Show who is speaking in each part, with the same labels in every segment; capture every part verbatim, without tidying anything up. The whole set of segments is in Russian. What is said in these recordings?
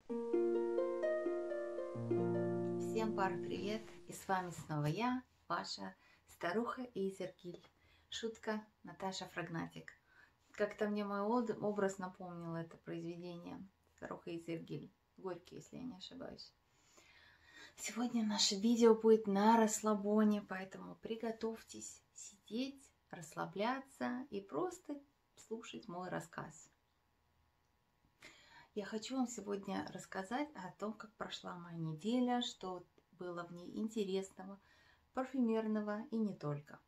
Speaker 1: Всем пара привет! И с вами снова я, ваша старуха Эйзергиль. Шутка Наташа Фрагнатик. Как-то мне мой образ напомнил это произведение Старуха Эйзергиль. Горький, если я не ошибаюсь. Сегодня наше видео будет на расслабоне, поэтому приготовьтесь сидеть, расслабляться и просто слушать мой рассказ. Я хочу вам сегодня рассказать о том, как прошла моя неделя, что было в ней интересного, парфюмерного и не только.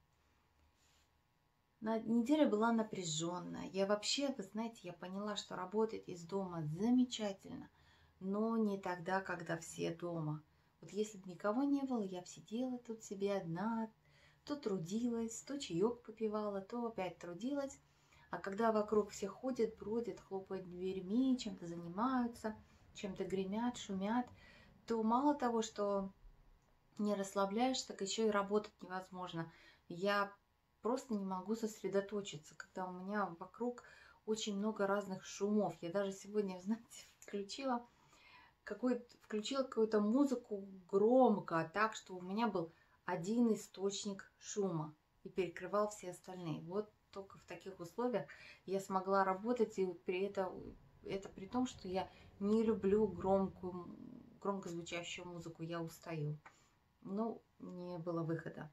Speaker 1: Неделя была напряженная. Я вообще, вы знаете, я поняла, что работать из дома замечательно, но не тогда, когда все дома. Вот если бы никого не было, я бы сидела тут себе одна, то трудилась, то чаек попивала, то опять трудилась. А когда вокруг все ходят, бродят, хлопают дверьми, чем-то занимаются, чем-то гремят, шумят, то мало того, что не расслабляешься, так еще и работать невозможно. Я просто не могу сосредоточиться, когда у меня вокруг очень много разных шумов. Я даже сегодня, знаете, включила, какой включила какую-то музыку громко, так что у меня был один источник шума и перекрывал все остальные. Вот только в таких условиях я смогла работать, и при этом, это при том, что я не люблю громкую, громко звучащую музыку, я устаю. Но не было выхода.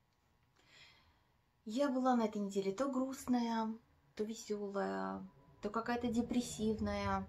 Speaker 1: Я была на этой неделе то грустная, то веселая, то какая-то депрессивная.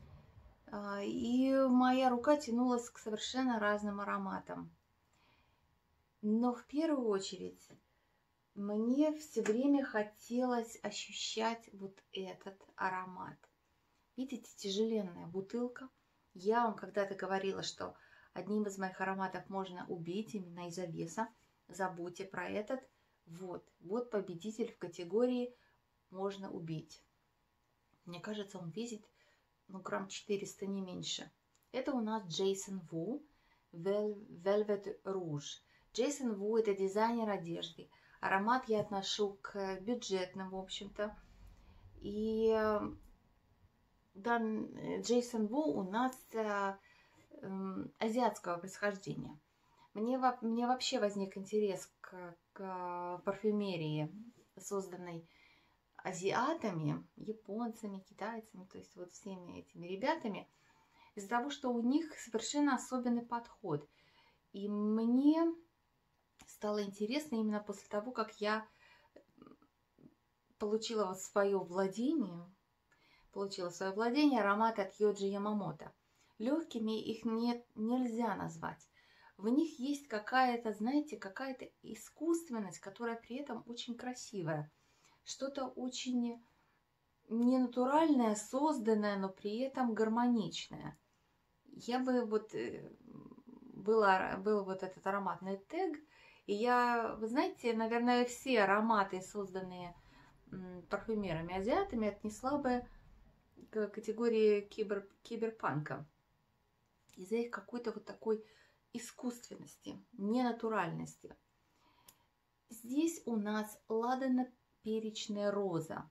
Speaker 1: И моя рука тянулась к совершенно разным ароматам. Но в первую очередь мне все время хотелось ощущать вот этот аромат. Видите, тяжеленная бутылка. Я вам когда-то говорила, что одним из моих ароматов можно убить именно из-за веса. Забудьте про этот. Вот, вот победитель в категории «можно убить». Мне кажется, он весит ну, грамм четыреста, не меньше. Это у нас Jason Wu Velvet Rouge. Jason Wu – это дизайнер одежды. Аромат я отношу к бюджетным, в общем-то. И да, Jason Wu у нас э, э, азиатского происхождения. Мне, мне вообще возник интерес к, к парфюмерии, созданной азиатами, японцами, китайцами, то есть вот всеми этими ребятами, из-за того, что у них совершенно особенный подход. И мне стало интересно именно после того, как я получила вот свое владение, получила свое владение аромат от Йоджи Ямамото. Легкими их не, нельзя назвать. В них есть какая-то, знаете, какая-то искусственность, которая при этом очень красивая. Что-то очень ненатуральное, созданное, но при этом гармоничное. Я бы вот... Была, был вот этот ароматный тег, и я, вы знаете, наверное, все ароматы, созданные парфюмерами-азиатами, отнесла бы к категории кибер, киберпанка. Из-за их какой-то вот такой искусственности, ненатуральности. Здесь у нас ладано-перечная роза.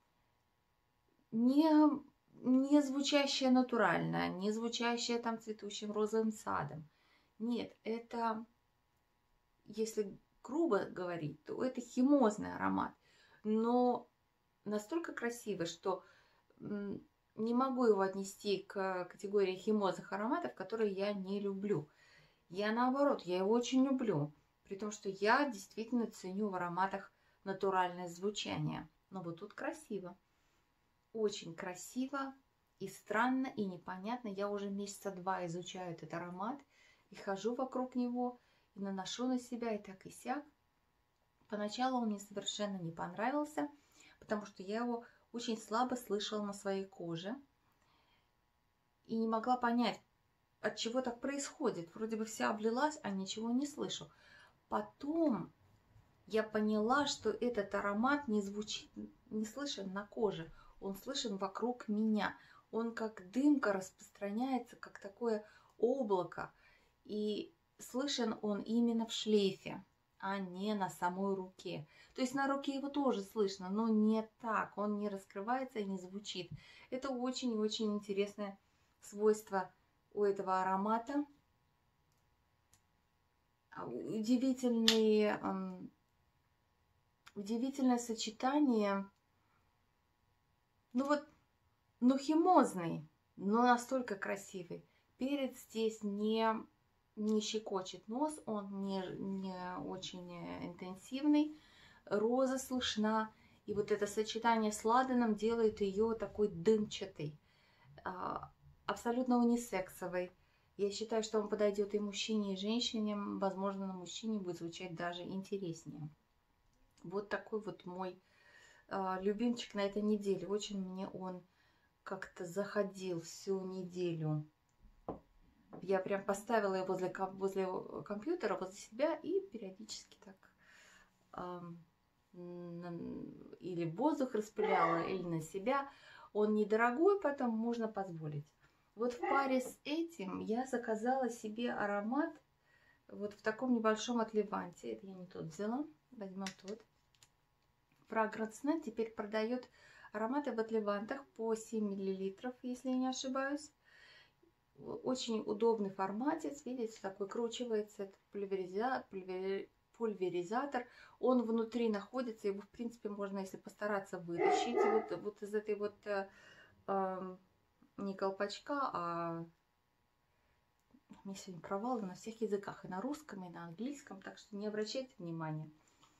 Speaker 1: Не, не звучащая натурально, не звучащая там цветущим розовым садом. Нет, это, если грубо говорить, то это химозный аромат. Но настолько красивый, что не могу его отнести к категории химозных ароматов, которые я не люблю. Я наоборот, я его очень люблю. При том, что я действительно ценю в ароматах натуральное звучание. Но вот тут красиво. Очень красиво и странно, и непонятно. Я уже месяца два изучаю этот аромат. И хожу вокруг него, и наношу на себя, и так и сяк. Поначалу он мне совершенно не понравился, потому что я его очень слабо слышала на своей коже. И не могла понять, от чего так происходит. Вроде бы вся облилась, а ничего не слышу. Потом я поняла, что этот аромат не звучит, не слышен на коже. Он слышен вокруг меня. Он как дымка распространяется, как такое облако. И слышен он именно в шлейфе, а не на самой руке. То есть на руке его тоже слышно, но не так. Он не раскрывается и не звучит. Это очень-очень интересное свойства у этого аромата. Удивительный, удивительное сочетание. Ну вот, ну химозный, но настолько красивый. Перец здесь не, не щекочет нос, он не, не очень интенсивный. Роза слышна. И вот это сочетание с ладаном делает ее такой дымчатой, абсолютно унисексовой. Я считаю, что он подойдет и мужчине, и женщине. Возможно, на мужчине будет звучать даже интереснее. Вот такой вот мой э, любимчик на этой неделе. Очень мне он как-то заходил всю неделю. Я прям поставила его возле, возле компьютера, возле себя и периодически так э, на, или в воздух распыляла, или на себя. Он недорогой, поэтому можно позволить. Вот в паре с этим я заказала себе аромат вот в таком небольшом отливанте. Это я не тот взяла, возьмем тот. Fragrance Net теперь продает ароматы в отливантах по семь миллилитров, если я не ошибаюсь. Очень удобный форматец, видите, такой кручивается, это пульвериза, пульвери, пульверизатор. Он внутри находится, его в принципе можно, если постараться, вытащить вот, вот из этой вот... Э, не колпачка, а у меня сегодня провалы на всех языках, и на русском, и на английском, так что не обращайте внимания.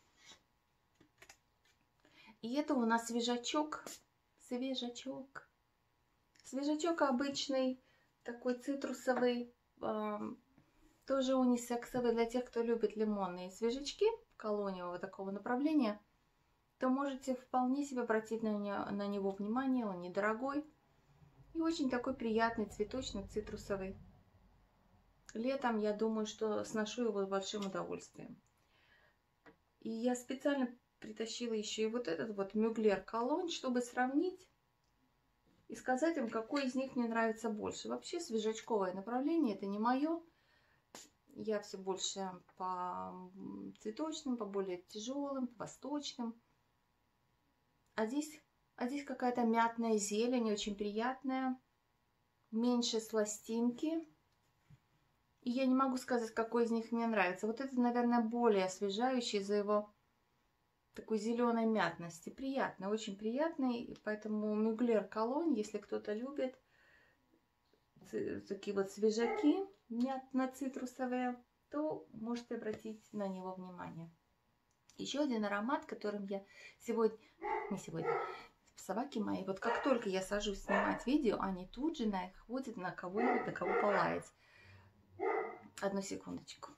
Speaker 1: И это у нас свежачок, свежачок, свежачок обычный, такой цитрусовый, э, тоже унисексовый для тех, кто любит лимонные свежачки колониевого такого направления, то можете вполне себе обратить на, не, на него внимание, он недорогой. И очень такой приятный, цветочно-цитрусовый. Летом, я думаю, что сношу его с большим удовольствием. И я специально притащила еще и вот этот вот Мюглер колонь, чтобы сравнить и сказать им, какой из них мне нравится больше. Вообще свежачковое направление это не мое. Я все больше по цветочным, по более тяжелым, по восточным. А здесь... А здесь какая-то мятная зелень, очень приятная, меньше сластинки. И я не могу сказать, какой из них мне нравится. Вот это, наверное, более освежающий из-за его такой зеленой мятности. Приятный, очень приятный. И поэтому Мюглер колонь, если кто-то любит такие вот свежаки мятно-цитрусовые, то можете обратить на него внимание. Еще один аромат, которым я сегодня, не сегодня, собаки мои, вот как только я сажусь снимать видео, они тут же находят на кого-нибудь, на кого полаять. Одну секундочку.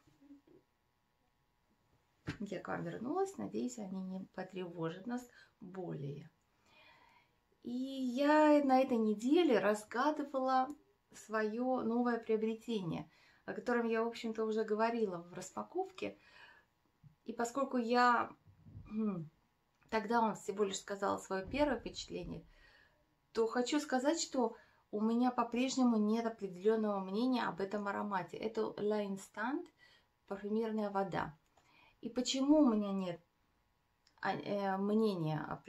Speaker 1: Я к вам вернулась, надеюсь, они не потревожат нас более. И я на этой неделе разгадывала свое новое приобретение, о котором я, в общем-то, уже говорила в распаковке. И поскольку я... Тогда он всего лишь сказал свое первое впечатление, то хочу сказать, что у меня по-прежнему нет определенного мнения об этом аромате. Это La Instant парфюмерная вода. И почему у меня нет мнения,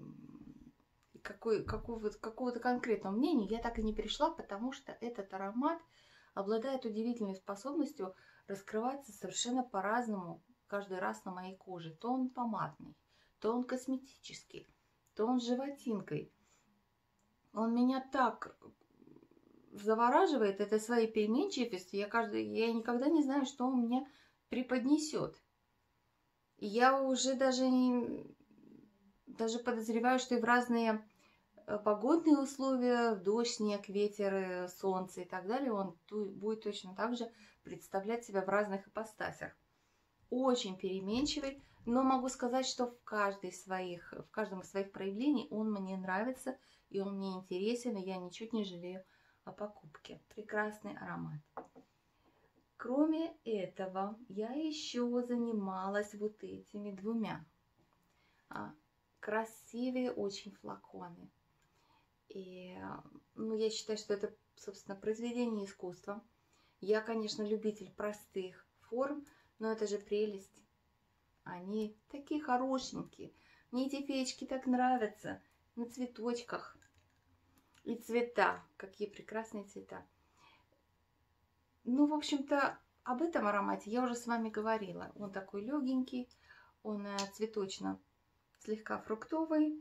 Speaker 1: какого-то какого-то конкретного мнения, я так и не пришла, потому что этот аромат обладает удивительной способностью раскрываться совершенно по-разному каждый раз на моей коже. То он помадный, то он косметический, то он с животинкой. Он меня так завораживает этой своей переменчивостью. Я, каждый, я никогда не знаю, что он мне преподнесет. И я уже даже, не, даже подозреваю, что и в разные погодные условия, дождь, снег, ветер, солнце и так далее, он будет точно так же представлять себя в разных ипостасях. Очень переменчивый. Но могу сказать, что в, каждой своих, в каждом из своих проявлений он мне нравится, и он мне интересен, и я ничуть не жалею о покупке. Прекрасный аромат. Кроме этого, я еще занималась вот этими двумя. А, красивые очень флаконы. И, ну, я считаю, что это, собственно, произведение искусства. Я, конечно, любитель простых форм, но это же прелесть. Они такие хорошенькие. Мне эти феечки так нравятся. На цветочках. И цвета, какие прекрасные цвета. Ну, в общем-то, об этом аромате я уже с вами говорила. Он такой легенький, он цветочно слегка фруктовый,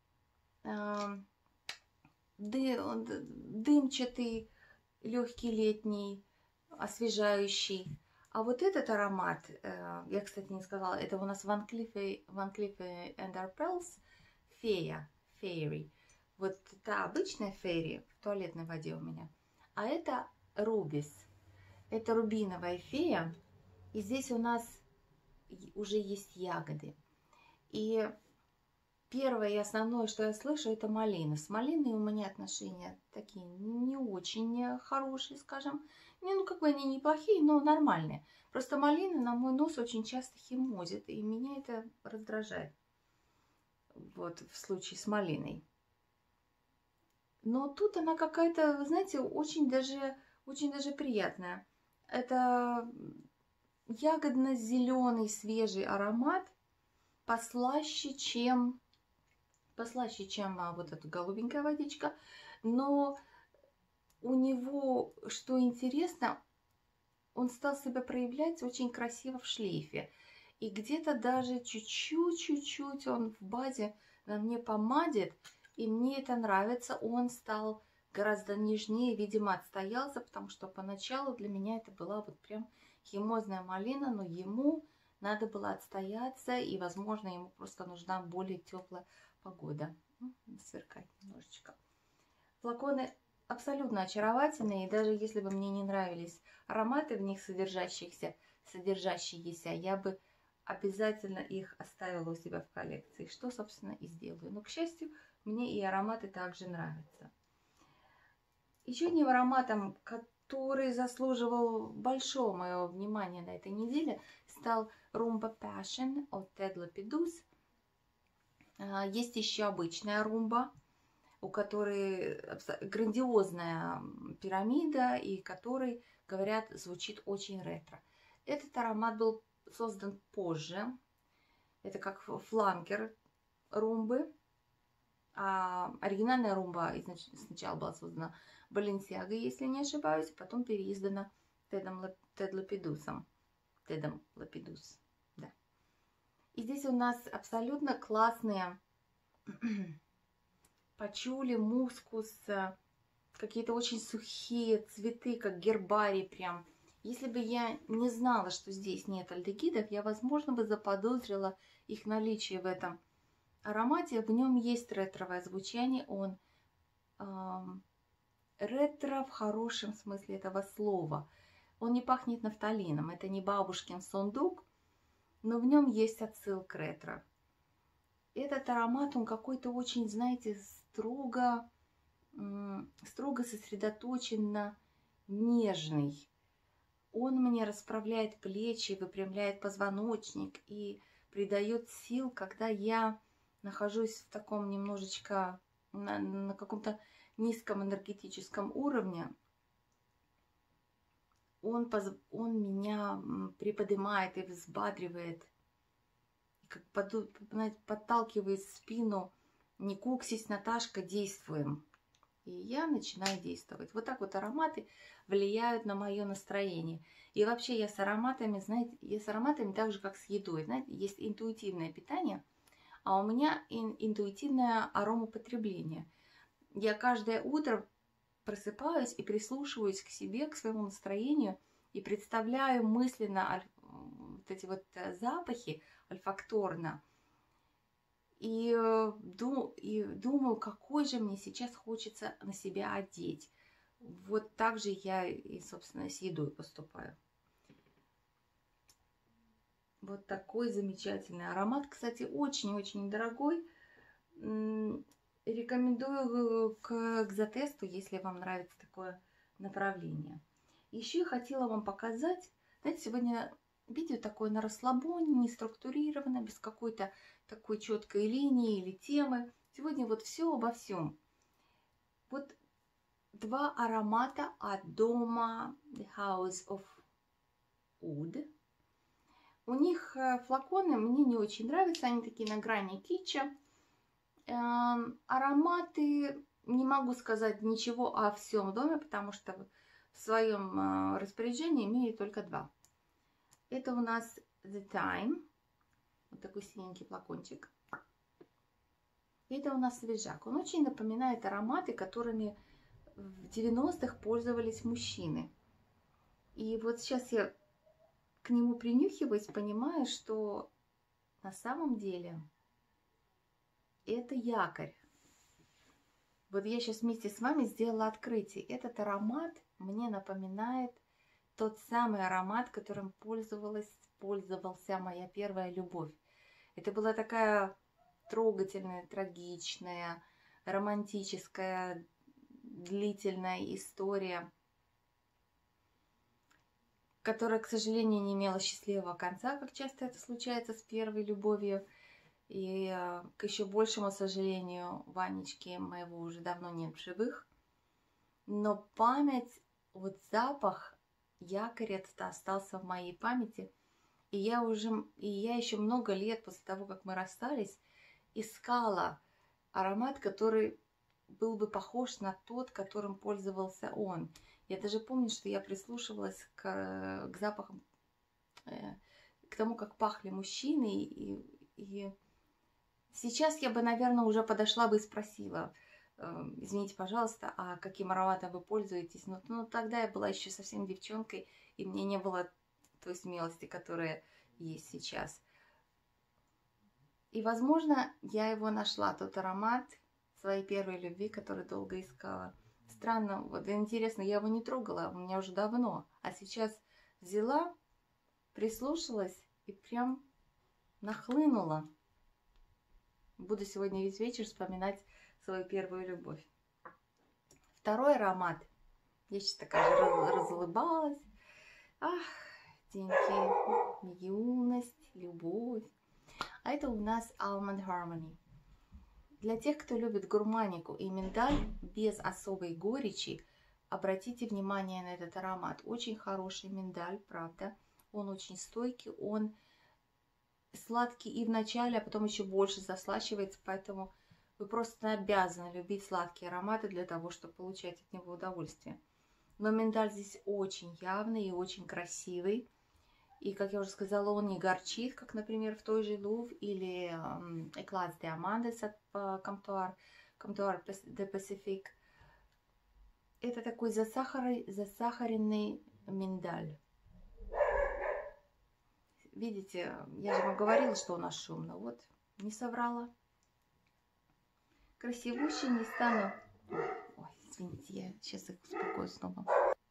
Speaker 1: дымчатый, легкий летний, освежающий. А вот этот аромат, я, кстати, не сказала, это у нас Van Cleef Van Cleef and Arpels фея, фейри. Вот та обычная фейри в туалетной воде у меня. А это рубис. Это рубиновая фея. И здесь у нас уже есть ягоды. И первое и основное, что я слышу, это малина. С малиной у меня отношения такие не очень хорошие, скажем. Не, ну, как бы они неплохие, но нормальные. Просто малина на мой нос очень часто химозит, и меня это раздражает. Вот в случае с малиной. Но тут она какая-то, вы знаете, очень даже, очень даже приятная. Это ягодно-зеленый свежий аромат, послаще, чем, послаще, чем а, вот эта голубенькая водичка. Но у него, что интересно, он стал себя проявлять очень красиво в шлейфе. И где-то даже чуть-чуть-чуть он в базе на мне помадит. И мне это нравится. Он стал гораздо нежнее, видимо, отстоялся, потому что поначалу для меня это была вот прям химозная малина, но ему надо было отстояться, и, возможно, ему просто нужна более теплая погода. Ну, сверкать немножечко. Флаконы абсолютно очаровательные, и даже если бы мне не нравились ароматы в них содержащихся, содержащиеся, я бы обязательно их оставила у себя в коллекции, что, собственно, и сделаю. Но, к счастью, мне и ароматы также нравятся. Еще одним ароматом, который заслуживал большого моего внимания на этой неделе, стал Rumba Passion от Ted Lapidus. Есть еще обычная румба, у которой грандиозная пирамида, и который, говорят, звучит очень ретро. Этот аромат был создан позже. Это как фланкер румбы. А оригинальная румба сначала была создана Balenciaga, если не ошибаюсь, потом переиздана Тедом Тед Лапидусом. Тедом Лапидус, да. И здесь у нас абсолютно классные пачули, мускус, какие-то очень сухие цветы, как гербарий прям. Если бы я не знала, что здесь нет альдегидов, я, возможно, бы заподозрила их наличие в этом аромате. В нем есть ретровое звучание, он э, ретро в хорошем смысле этого слова. Он не пахнет нафталином, это не бабушкин сундук, но в нем есть отсыл к ретро. Этот аромат, он какой-то очень, знаете, строго, э, строго сосредоточенно нежный. Он мне расправляет плечи, выпрямляет позвоночник и придает сил, когда я нахожусь в таком немножечко, на, на каком-то низком энергетическом уровне. Он, поз, он меня приподнимает и взбадривает, как под, знаете, подталкивает в спину. Не куксись, Наташка, действуем. И я начинаю действовать. Вот так вот ароматы влияют на мое настроение. И вообще я с ароматами, знаете, я с ароматами так же, как с едой. Знаете, есть интуитивное питание, а у меня ин, интуитивное аромапотребление. Я каждое утро просыпаюсь и прислушиваюсь к себе, к своему настроению и представляю мысленно вот эти вот запахи ольфакторно. И, и думаю, какой же мне сейчас хочется на себя одеть. Вот так же я и, собственно, с едой поступаю. Вот такой замечательный аромат. Кстати, очень-очень дорогой. Рекомендую к экзотесту, если вам нравится такое направление. Еще я хотела вам показать. Знаете, сегодня видео такое на расслабоне, не структурировано, без какой-то такой четкой линии или темы. Сегодня вот все обо всем. Вот два аромата от дома The House of Oud. У них флаконы мне не очень нравятся, они такие на грани китча. Эм, ароматы не могу сказать ничего о всем доме, потому что в своем распоряжении имею только два. Это у нас The Time. Вот такой синенький флакончик. Это у нас свежак. Он очень напоминает ароматы, которыми в девяностых пользовались мужчины. И вот сейчас я к нему принюхиваюсь, понимаю, что на самом деле это якорь. Вот я сейчас вместе с вами сделала открытие. Этот аромат мне напоминает тот самый аромат, которым пользовалась, пользовался моя первая любовь. Это была такая трогательная, трагичная, романтическая, длительная история, которая, к сожалению, не имела счастливого конца, как часто это случается с первой любовью. И к еще большему сожалению, Ванечки моего уже давно нет в живых. Но память, вот запах, якорь этот остался в моей памяти. И я уже, и я еще много лет после того, как мы расстались, искала аромат, который был бы похож на тот, которым пользовался он. Я даже помню, что я прислушивалась к, к запахам, э, к тому, как пахли мужчины. И, и сейчас я бы, наверное, уже подошла бы и спросила: э, извините, пожалуйста, а каким ароматом вы пользуетесь? Но, но тогда я была еще совсем девчонкой, и мне не было той смелости, которая есть сейчас. И, возможно, я его нашла, тот аромат своей первой любви, который долго искала. Странно, вот интересно, я его не трогала, у меня уже давно. А сейчас взяла, прислушалась и прям нахлынула. Буду сегодня весь вечер вспоминать свою первую любовь. Второй аромат. Я сейчас такая же раз, разулыбалась. Ах, деньки, юность, любовь. А это у нас Almond Harmony. Для тех, кто любит гурманику и миндаль без особой горечи, обратите внимание на этот аромат. Очень хороший миндаль, правда. Он очень стойкий, он сладкий и в начале, а потом еще больше заслащивается, поэтому вы просто обязаны любить сладкие ароматы для того, чтобы получать от него удовольствие. Но миндаль здесь очень явный и очень красивый. И, как я уже сказала, он не горчит, как, например, в той же Louvre или Éclats d'Amandes от Comptoir, Comptoir de Pacifique. Это такой засахар... засахаренный миндаль. Видите, я же вам говорила, что у нас шумно. Вот, не соврала. Красивущий, не стану... Ой, извините, я сейчас их успокою снова.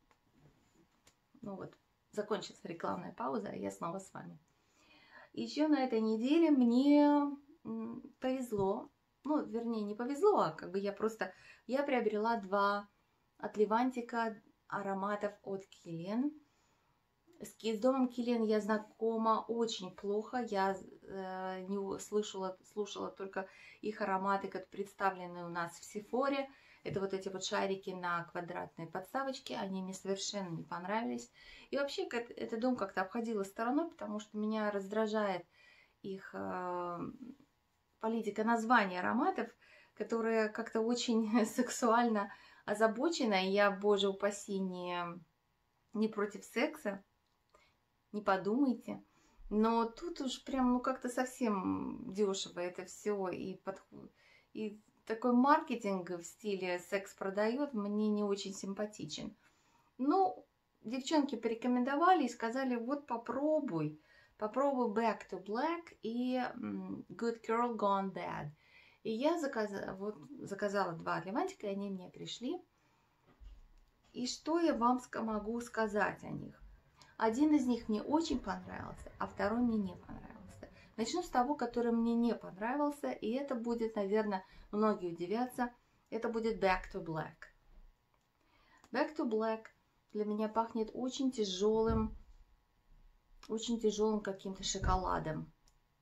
Speaker 1: Ну вот. Закончилась рекламная пауза, и я снова с вами. Еще на этой неделе мне повезло, ну, вернее, не повезло, а как бы я просто, я приобрела два от Левантика ароматов от Килиан. С, с домом Килиан я знакома очень плохо, я э, не слышала, слушала только их ароматы, как представлены у нас в Сефоре. Это вот эти вот шарики на квадратной подставочке, они мне совершенно не понравились. И вообще этот дом как-то обходила стороной, потому что меня раздражает их э, политика названия ароматов, которая как-то очень сексуально озабочена. И я, боже упаси, не, не против секса, не подумайте. Но тут уж прям, ну, как-то совсем дешево это все. И, под, и такой маркетинг в стиле секс продает мне не очень симпатичен. Ну, девчонки порекомендовали и сказали: вот попробуй, попробуй Back to Black и Good Girl Gone Bad. И я заказала, вот, заказала два от Левантика, и они мне пришли. И что я вам могу сказать о них? Один из них мне очень понравился, а второй мне не понравился. Начну с того, который мне не понравился, и это будет, наверное, многие удивятся, это будет Back to Black. Back to Black для меня пахнет очень тяжелым, очень тяжелым каким-то шоколадом.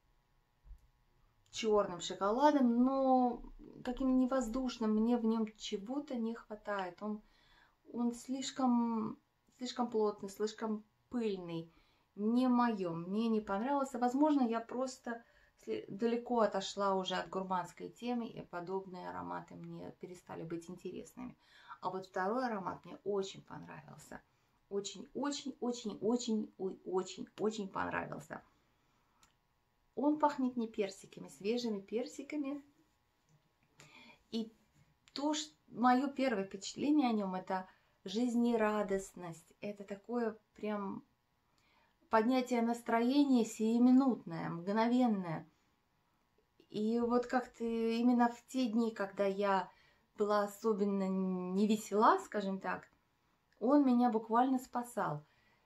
Speaker 1: Черным шоколадом, но каким невоздушным, мне в нем чего-то не хватает. Он, он слишком, слишком плотный, слишком пыльный. Не мое, мне не понравился. Возможно, я просто далеко отошла уже от гурманской темы, и подобные ароматы мне перестали быть интересными. А вот второй аромат мне очень понравился. Очень-очень-очень-очень-очень-очень понравился. Он пахнет не персиками, свежими персиками. И то, что мое первое впечатление о нем, это жизнерадостность. Это такое прям поднятие настроения сиюминутное, мгновенное. И вот как-то именно в те дни, когда я была особенно не весела, скажем так, он меня буквально спасал.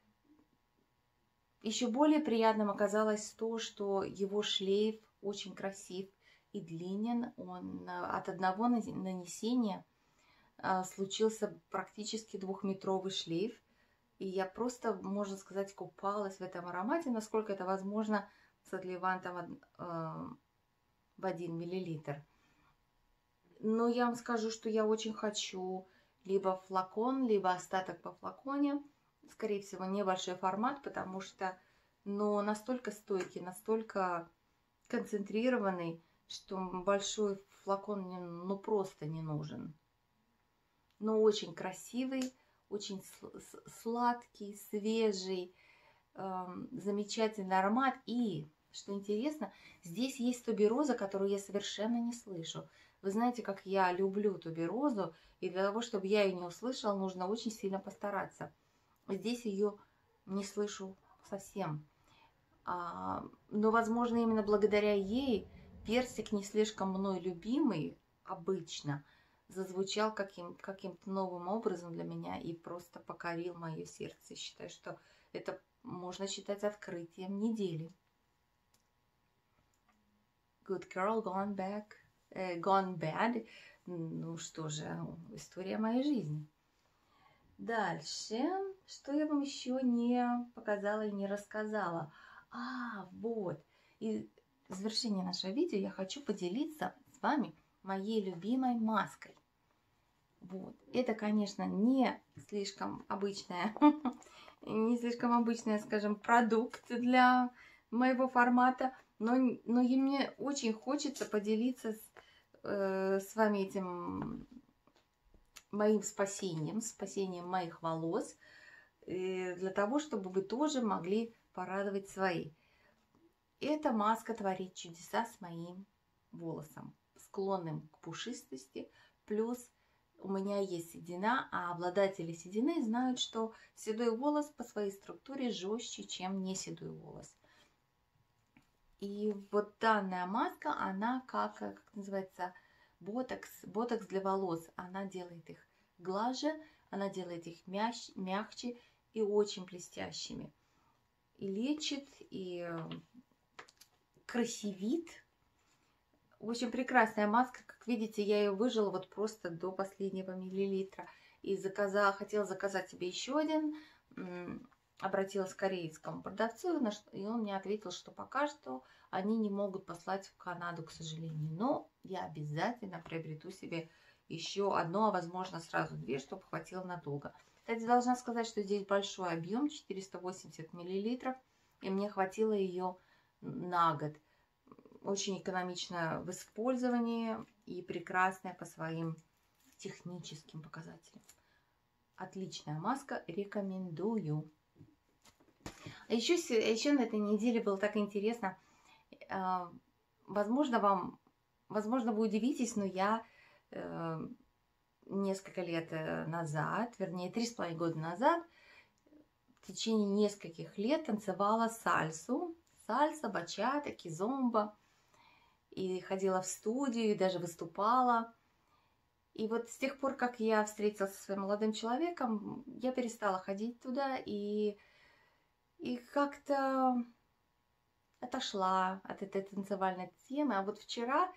Speaker 1: Еще более приятным оказалось то, что его шлейф очень красив и длинен. Он от одного нанесения случился практически двухметровый шлейф. И я просто, можно сказать, купалась в этом аромате, насколько это возможно, с отливантом в один миллилитр. Но я вам скажу, что я очень хочу либо флакон, либо остаток по флаконе. Скорее всего, небольшой формат, потому что, ну, настолько стойкий, настолько концентрированный, что большой флакон мне, ну, просто не нужен. Но очень красивый, очень сладкий, свежий, э, замечательный аромат. И, что интересно, здесь есть тубероза, которую я совершенно не слышу. Вы знаете, как я люблю туберозу, и для того, чтобы я ее не услышала, нужно очень сильно постараться. Здесь ее не слышу совсем. А, но, возможно, именно благодаря ей персик, не слишком мной любимый обычно, зазвучал каким, каким-то новым образом для меня и просто покорил мое сердце. Считаю, что это можно считать открытием недели. Good girl gone back, э, gone bad. Ну что же, история моей жизни. Дальше, что я вам еще не показала и не рассказала. А, вот. И в завершение нашего видео я хочу поделиться с вами моей любимой маской. Вот. Это, конечно, не слишком обычная, не слишком обычная, скажем, продукт для моего формата, но, но и мне очень хочется поделиться с, э, с вами этим моим спасением, спасением моих волос, э, для того, чтобы вы тоже могли порадовать свои. Эта маска творит чудеса с моим волосом, склонным к пушистости, плюс у меня есть седина, а обладатели седины знают, что седой волос по своей структуре жестче, чем не седой волос. И вот данная маска, она как, как называется, ботокс, ботокс для волос. Она делает их глаже, она делает их мяч, мягче и очень блестящими. И лечит, и красивит. Очень прекрасная маска, как видите, я ее выжила вот просто до последнего миллилитра. И заказала, хотела заказать себе еще один, обратилась к корейскому продавцу, и он мне ответил, что пока что они не могут послать в Канаду, к сожалению. Но я обязательно приобрету себе еще одно, а возможно сразу две, чтобы хватило надолго. Кстати, должна сказать, что здесь большой объем, четыреста восемьдесят миллилитров, и мне хватило ее на год. Очень экономичная в использовании и прекрасная по своим техническим показателям. Отличная маска, рекомендую. А еще, еще на этой неделе было так интересно. Возможно, вам, возможно, вы удивитесь, но я несколько лет назад, вернее, три с половиной года назад, в течение нескольких лет танцевала сальсу. Сальса, бачата, кизомба. И ходила в студию, и даже выступала. И вот с тех пор, как я встретилась со своим молодым человеком, я перестала ходить туда и, и как-то отошла от этой танцевальной темы. А вот вчера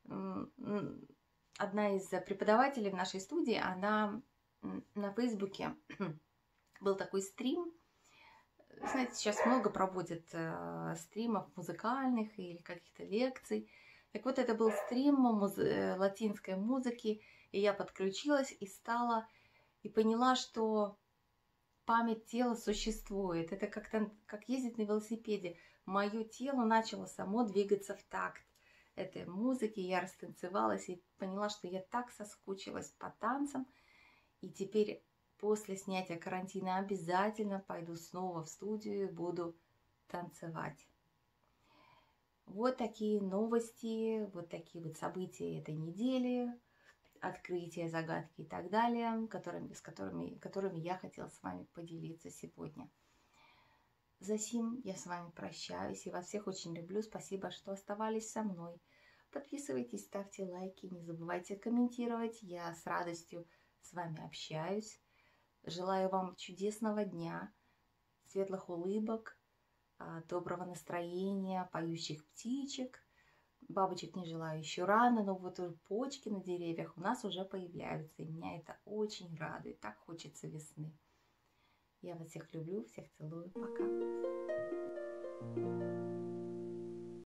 Speaker 1: одна из преподавателей в нашей студии, она на Фейсбуке, был такой стрим. Знаете, сейчас много проводят э, стримов музыкальных или каких-то лекций. Так вот, это был стрим муз... латинской музыки, и я подключилась и стала, и поняла, что память тела существует. Это как-то как ездить на велосипеде. Мое тело начало само двигаться в такт этой музыки. Я растанцевалась и поняла, что я так соскучилась по танцам. И теперь после снятия карантина обязательно пойду снова в студию и буду танцевать. Вот такие новости, вот такие вот события этой недели, открытия, загадки и так далее, которыми, с которыми, которыми я хотела с вами поделиться сегодня. Засим я с вами прощаюсь и вас всех очень люблю. Спасибо, что оставались со мной. Подписывайтесь, ставьте лайки, не забывайте комментировать. Я с радостью с вами общаюсь. Желаю вам чудесного дня, светлых улыбок, доброго настроения, поющих птичек. Бабочек не желаю еще рано, но вот уже почки на деревьях у нас уже появляются, и меня это очень радует. Так хочется весны. Я вас всех люблю, всех целую. Пока.